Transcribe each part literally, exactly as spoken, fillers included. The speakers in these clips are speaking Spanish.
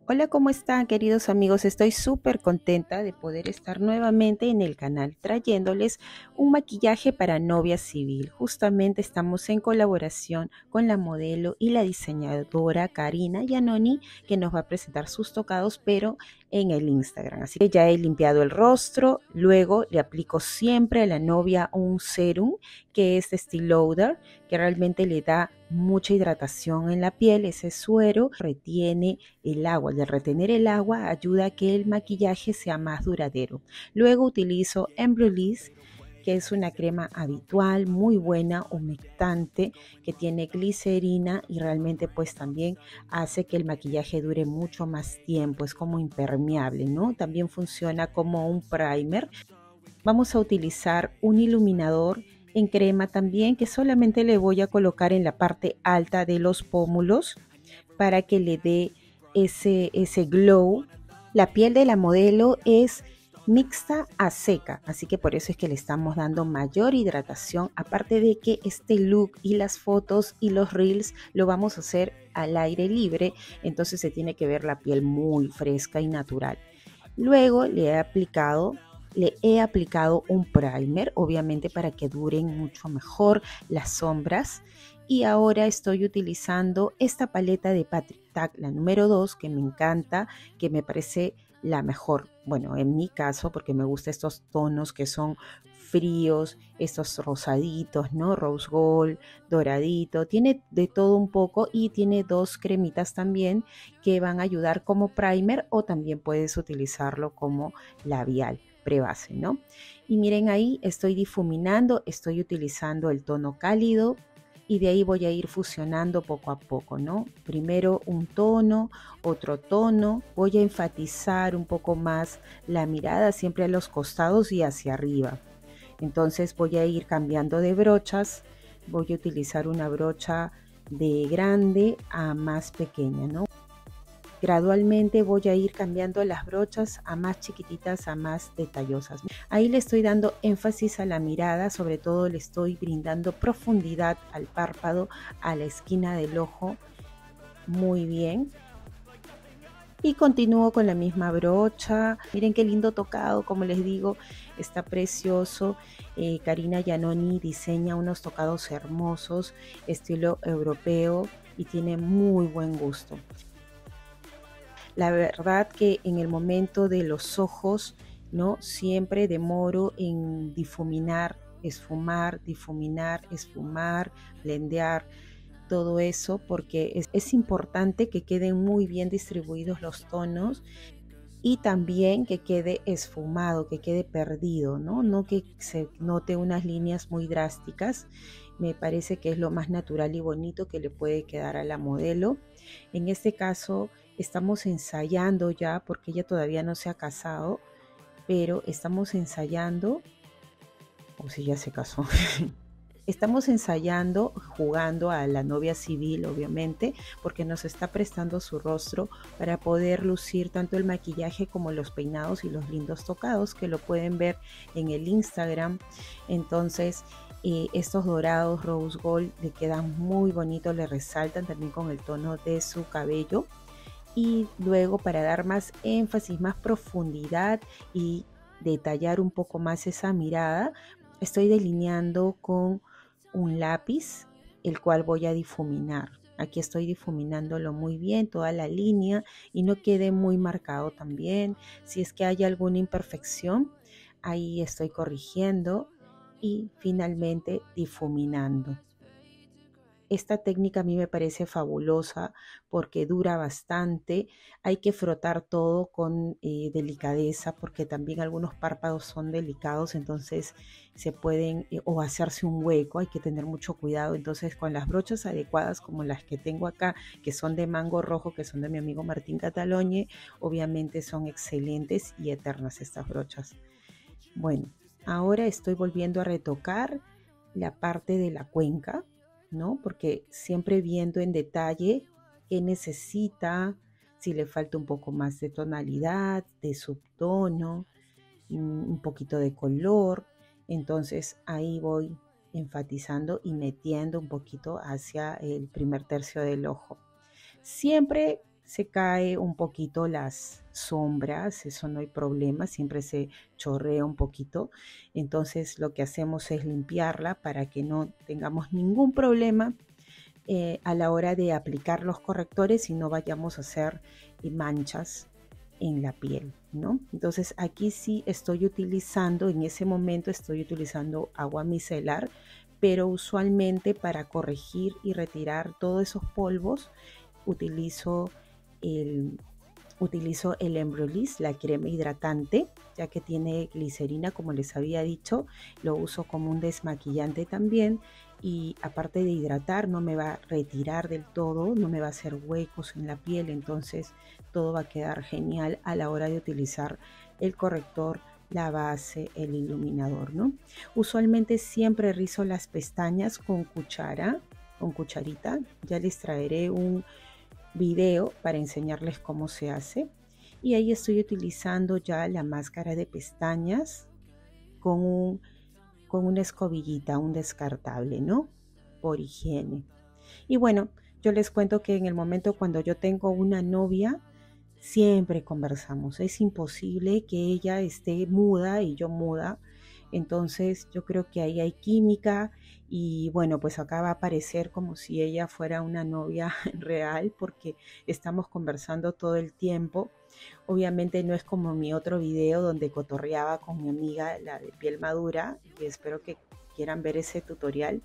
Hola, ¿cómo están, queridos amigos? Estoy súper contenta de poder estar nuevamente en el canal trayéndoles un maquillaje para novia civil. Justamente estamos en colaboración con la modelo y la diseñadora Karina Giannoni, que nos va a presentar sus tocados, pero en el Instagram. Así que ya he limpiado el rostro, luego le aplico siempre a la novia un serum que es de Estée Lauder, que realmente le da mucha hidratación en la piel. Ese suero retiene el agua. Al retener el agua ayuda a que el maquillaje sea más duradero. Luego utilizo Embryolisse, que es una crema habitual, muy buena, humectante, que tiene glicerina y realmente pues también hace que el maquillaje dure mucho más tiempo, es como impermeable, ¿no? También funciona como un primer. Vamos a utilizar un iluminador en crema también, que solamente le voy a colocar en la parte alta de los pómulos para que le dé ese, ese glow. La piel de la modelo es mixta a seca, así que por eso es que le estamos dando mayor hidratación, aparte de que este look y las fotos y los reels lo vamos a hacer al aire libre, entonces se tiene que ver la piel muy fresca y natural. Luego le he aplicado le he aplicado un primer, obviamente para que duren mucho mejor las sombras. Y ahora estoy utilizando esta paleta de Patrick Tak, la número dos, que me encanta, que me parece la mejor. Bueno, en mi caso, porque me gustan estos tonos que son fríos, estos rosaditos, ¿no? Rose gold, doradito, tiene de todo un poco y tiene dos cremitas también que van a ayudar como primer o también puedes utilizarlo como labial prebase, ¿no? Y miren ahí, estoy difuminando, estoy utilizando el tono cálido y de ahí voy a ir fusionando poco a poco, ¿no? Primero un tono, otro tono, voy a enfatizar un poco más la mirada siempre a los costados y hacia arriba. Entonces voy a ir cambiando de brochas, voy a utilizar una brocha de grande a más pequeña, ¿no? Gradualmente voy a ir cambiando las brochas a más chiquititas, a más detallosas. Ahí le estoy dando énfasis a la mirada, sobre todo le estoy brindando profundidad al párpado, a la esquina del ojo. Muy bien. Y continúo con la misma brocha. Miren qué lindo tocado, como les digo, está precioso. Eh, Karina Giannoni diseña unos tocados hermosos, estilo europeo, y tiene muy buen gusto. La verdad que en el momento de los ojos, ¿no? Siempre demoro en difuminar, esfumar, difuminar, esfumar, blendear, todo eso, porque es, es importante que queden muy bien distribuidos los tonos y también que quede esfumado, que quede perdido, ¿no? No que se note unas líneas muy drásticas. Me parece que es lo más natural y bonito que le puede quedar a la modelo. En este caso estamos ensayando ya, porque ella todavía no se ha casado, pero estamos ensayando, o si ya se casó. Estamos ensayando, jugando a la novia civil, obviamente, porque nos está prestando su rostro para poder lucir tanto el maquillaje como los peinados y los lindos tocados, que lo pueden ver en el Instagram. Entonces, eh, estos dorados rose gold le quedan muy bonitos, le resaltan también con el tono de su cabello. Y luego, para dar más énfasis, más profundidad y detallar un poco más esa mirada, estoy delineando con un lápiz, el cual voy a difuminar. Aquí estoy difuminándolo muy bien, toda la línea, y no quede muy marcado también. Si es que hay alguna imperfección, ahí estoy corrigiendo y finalmente difuminando. Esta técnica a mí me parece fabulosa porque dura bastante. Hay que frotar todo con eh, delicadeza porque también algunos párpados son delicados, entonces se pueden eh, o hacerse un hueco. Hay que tener mucho cuidado. Entonces, con las brochas adecuadas como las que tengo acá, que son de mango rojo, que son de mi amigo Martín Catalogne, obviamente son excelentes y eternas estas brochas. Bueno, ahora estoy volviendo a retocar la parte de la cuenca, ¿no? Porque siempre viendo en detalle qué necesita, si le falta un poco más de tonalidad, de subtono, un poquito de color. Entonces ahí voy enfatizando y metiendo un poquito hacia el primer tercio del ojo. Siempre se cae un poquito las sombras, eso no hay problema, siempre se chorrea un poquito. Entonces lo que hacemos es limpiarla para que no tengamos ningún problema eh, a la hora de aplicar los correctores y no vayamos a hacer eh, manchas en la piel, ¿no? Entonces aquí sí estoy utilizando, en ese momento estoy utilizando agua micelar, pero usualmente para corregir y retirar todos esos polvos utilizo el, utilizo el Embryolisse, la crema hidratante, ya que tiene glicerina, como les había dicho. Lo uso como un desmaquillante también, y aparte de hidratar, no me va a retirar del todo, no me va a hacer huecos en la piel, entonces todo va a quedar genial a la hora de utilizar el corrector, la base, el iluminador, ¿no? Usualmente siempre rizo las pestañas con cuchara, con cucharita. Ya les traeré un video para enseñarles cómo se hace. Y ahí estoy utilizando ya la máscara de pestañas con, un, con una escobillita, un descartable, ¿no? Por higiene. Y bueno, yo les cuento que en el momento cuando yo tengo una novia, siempre conversamos. Es imposible que ella esté muda y yo muda. Entonces yo creo que ahí hay química y bueno, pues acá va a parecer como si ella fuera una novia real porque estamos conversando todo el tiempo. Obviamente no es como mi otro video donde cotorreaba con mi amiga, la de piel madura, y espero que quieran ver ese tutorial,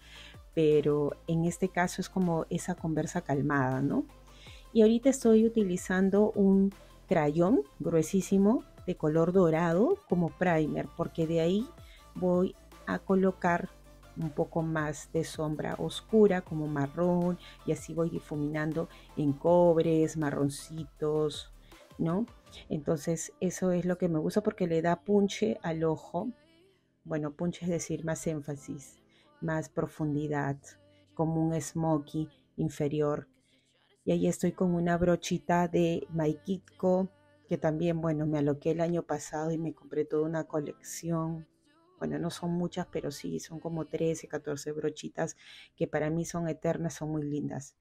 pero en este caso es como esa conversa calmada, ¿no? Y ahorita estoy utilizando un crayón gruesísimo de color dorado como primer, porque de ahí voy a colocar un poco más de sombra oscura como marrón, y así voy difuminando en cobres, marroncitos, ¿no? Entonces eso es lo que me gusta porque le da punche al ojo. Bueno, punche es decir, más énfasis, más profundidad, como un smoky inferior. Y ahí estoy con una brochita de Maikitko, que también, bueno, me aloqué el año pasado y me compré toda una colección. Bueno, no son muchas, pero sí, son como trece, catorce brochitas que para mí son eternas, son muy lindas.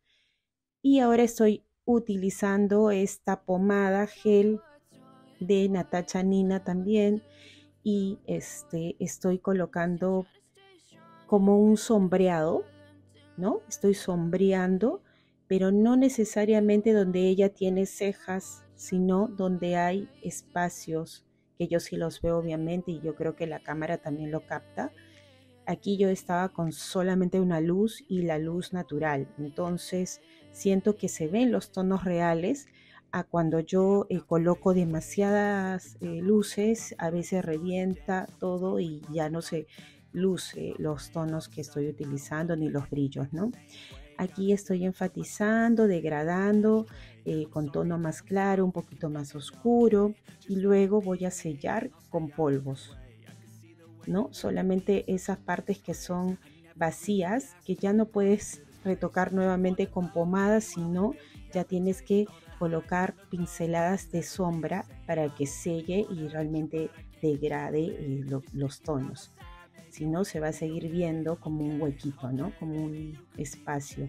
Y ahora estoy utilizando esta pomada gel de Natacha Nina también, y este, estoy colocando como un sombreado, ¿no? Estoy sombreando, pero no necesariamente donde ella tiene cejas, sino donde hay espacios, que yo sí los veo obviamente y yo creo que la cámara también lo capta. Aquí yo estaba con solamente una luz y la luz natural, entonces siento que se ven los tonos reales. A cuando yo eh, coloco demasiadas eh, luces, a veces revienta todo y ya no se luce los tonos que estoy utilizando ni los brillos, ¿no? Aquí estoy enfatizando, degradando eh, con tono más claro, un poquito más oscuro, y luego voy a sellar con polvos, ¿no? Solamente esas partes que son vacías, que ya no puedes retocar nuevamente con pomada, sino ya tienes que colocar pinceladas de sombra para que selle y realmente degrade eh, lo, los tonos. Si no, se va a seguir viendo como un huequito, ¿no? Como un espacio.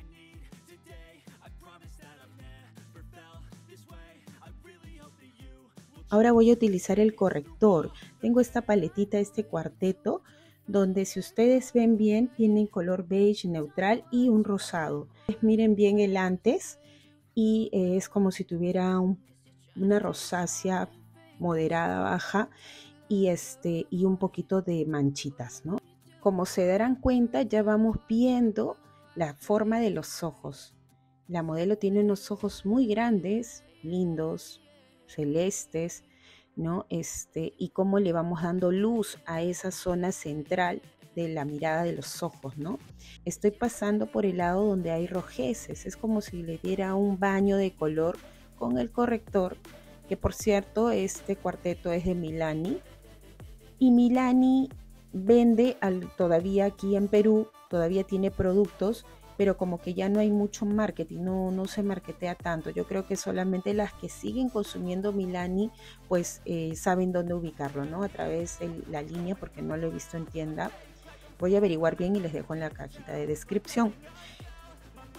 Ahora voy a utilizar el corrector. Tengo esta paletita, este cuarteto, donde si ustedes ven bien, tienen color beige neutral y un rosado. Miren bien el antes y eh, es como si tuviera un, una rosácea moderada, baja, y, este, y un poquito de manchitas, ¿no? Como se darán cuenta, ya vamos viendo la forma de los ojos. La modelo tiene unos ojos muy grandes, lindos, celestes, ¿no? Este, y cómo le vamos dando luz a esa zona central de la mirada de los ojos, ¿no? Estoy pasando por el lado donde hay rojeces, es como si le diera un baño de color con el corrector, que por cierto, este cuarteto es de Milani, y Milani vende al, todavía aquí en Perú, todavía tiene productos, pero como que ya no hay mucho marketing, no, no se marketea tanto. Yo creo que solamente las que siguen consumiendo Milani, pues eh, saben dónde ubicarlo, ¿no? A través de la línea, porque no lo he visto en tienda. Voy a averiguar bien y les dejo en la cajita de descripción.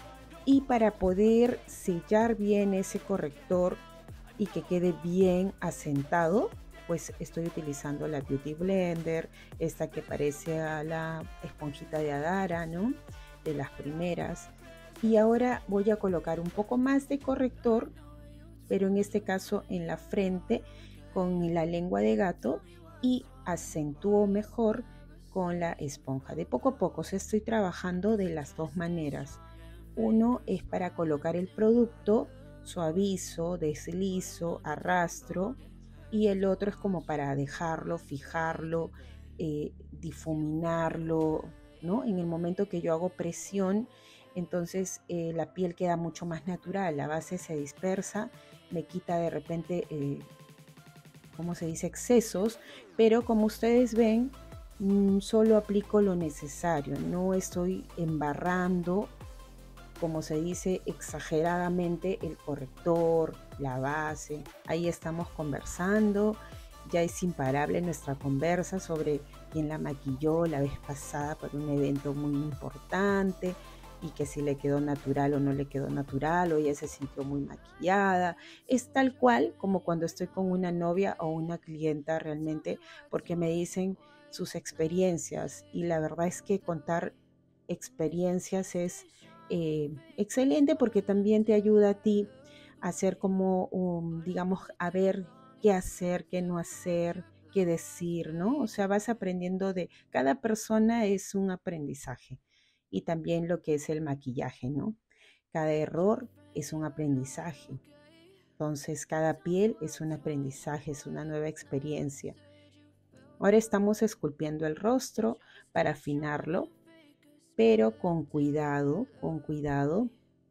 Y para poder sellar bien ese corrector y que quede bien asentado, pues estoy utilizando la Beauty Blender, esta que parece a la esponjita de Adara, ¿no? De las primeras. Y ahora voy a colocar un poco más de corrector, pero en este caso en la frente con la lengua de gato, y acentúo mejor con la esponja. De poco a poco, o sea, estoy trabajando de las dos maneras. Uno es para colocar el producto, suavizo, deslizo, arrastro, y el otro es como para dejarlo, fijarlo, eh, difuminarlo, ¿no? En el momento que yo hago presión, entonces eh, la piel queda mucho más natural, la base se dispersa, me quita de repente, eh, ¿cómo se dice?, excesos, pero como ustedes ven, mmm, solo aplico lo necesario, no estoy embarrando, como se dice, exageradamente el corrector, la base. Ahí estamos conversando, ya es imparable nuestra conversa sobre quién la maquilló la vez pasada para un evento muy importante y que si le quedó natural o no le quedó natural, o ella se sintió muy maquillada. Es tal cual como cuando estoy con una novia o una clienta realmente, porque me dicen sus experiencias, y la verdad es que contar experiencias es eh, excelente, porque también te ayuda a ti a hacer como, um, digamos, a ver qué hacer, qué no hacer, qué decir, ¿no? O sea, vas aprendiendo de cada persona, es un aprendizaje. Y también lo que es el maquillaje, ¿no? Cada error es un aprendizaje. Entonces, cada piel es un aprendizaje, es una nueva experiencia. Ahora estamos esculpiendo el rostro para afinarlo, pero con cuidado, con cuidado.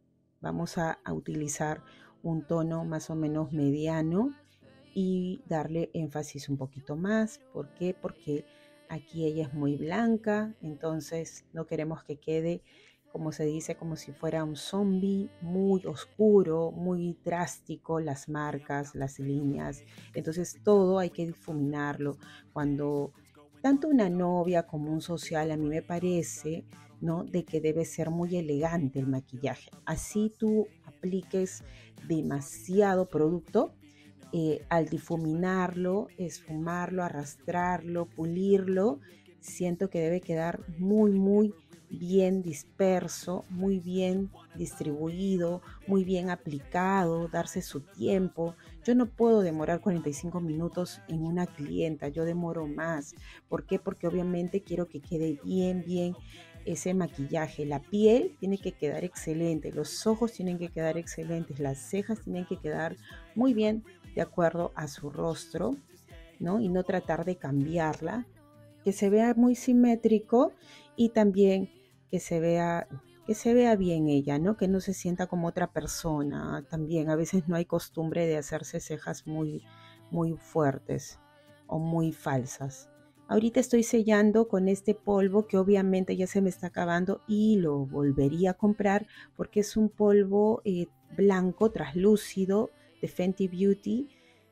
Vamos a, a utilizar un tono más o menos mediano y darle énfasis un poquito más. ¿Por qué? Porque aquí ella es muy blanca, entonces no queremos que quede, como se dice, como si fuera un zombie, muy oscuro, muy drástico, las marcas, las líneas. Entonces todo hay que difuminarlo. Cuando tanto una novia como un social, a mí me parece, ¿no?, de que debe ser muy elegante el maquillaje. Así tú apliques demasiado producto, eh, al difuminarlo, esfumarlo, arrastrarlo, pulirlo, siento que debe quedar muy, muy bien disperso, muy bien distribuido, muy bien aplicado, darse su tiempo. Yo no puedo demorar cuarenta y cinco minutos en una clienta, yo demoro más. ¿Por qué? Porque obviamente quiero que quede bien, bien ese maquillaje. La piel tiene que quedar excelente, los ojos tienen que quedar excelentes, las cejas tienen que quedar muy bien de acuerdo a su rostro, ¿no? Y no tratar de cambiarla, que se vea muy simétrico, y también que se vea que se vea bien ella, ¿no? Que no se sienta como otra persona. También a veces no hay costumbre de hacerse cejas muy muy fuertes o muy falsas. Ahorita estoy sellando con este polvo que obviamente ya se me está acabando y lo volvería a comprar, porque es un polvo eh, blanco, translúcido, de Fenty Beauty,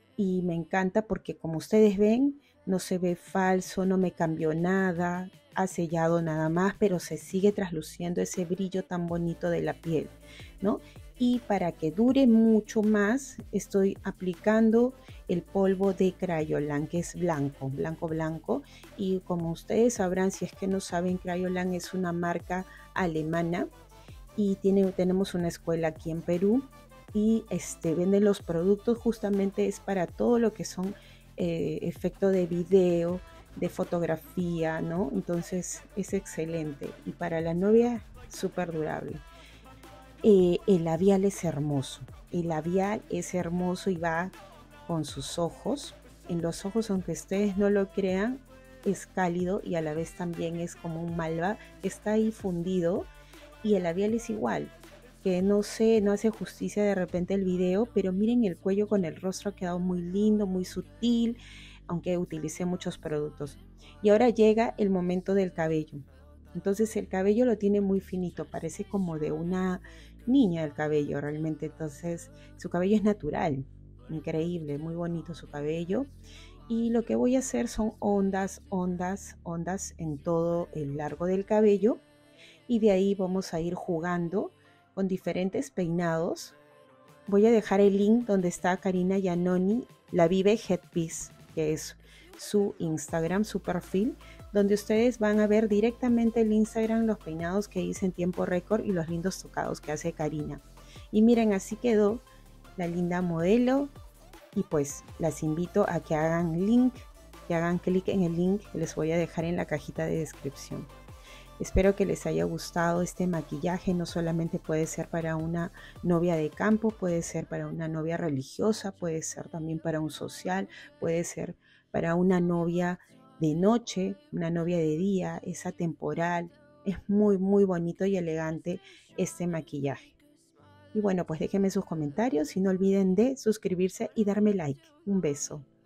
y me encanta porque, como ustedes ven, no se ve falso, no me cambió nada, ha sellado nada más, pero se sigue trasluciendo ese brillo tan bonito de la piel, ¿no? Y para que dure mucho más, estoy aplicando el polvo de Crayolan, que es blanco, blanco, blanco. Y como ustedes sabrán, si es que no saben, Crayolan es una marca alemana y tiene, tenemos una escuela aquí en Perú, y este, venden los productos, justamente es para todo lo que son eh, efectos de video, de fotografía, ¿no? Entonces es excelente, y para la novia súper durable. Eh, el labial es hermoso, el labial es hermoso y va con sus ojos. En los ojos, aunque ustedes no lo crean, es cálido y a la vez también es como un malva que está ahí fundido, y el labial es igual, que no sé, no hace justicia de repente el video, pero miren el cuello con el rostro, ha quedado muy lindo, muy sutil, aunque utilicé muchos productos. Y ahora llega el momento del cabello. Entonces el cabello lo tiene muy finito, parece como de una niña el cabello realmente. Entonces su cabello es natural, increíble, muy bonito su cabello. Y lo que voy a hacer son ondas, ondas, ondas en todo el largo del cabello, y de ahí vamos a ir jugando con diferentes peinados. Voy a dejar el link donde está Karina Iannoni, La Vive Headpiece, que es su Instagram, su perfil, donde ustedes van a ver directamente el Instagram, los peinados que hice en tiempo récord y los lindos tocados que hace Karina. Y miren, así quedó la linda modelo. Y pues las invito a que hagan link, que hagan clic en el link que les voy a dejar en la cajita de descripción. Espero que les haya gustado este maquillaje. No solamente puede ser para una novia de campo, puede ser para una novia religiosa, puede ser también para un social, puede ser para una novia de noche, una novia de día, es atemporal. Es muy, muy bonito y elegante este maquillaje. Y bueno, pues déjenme sus comentarios y no olviden de suscribirse y darme like. Un beso.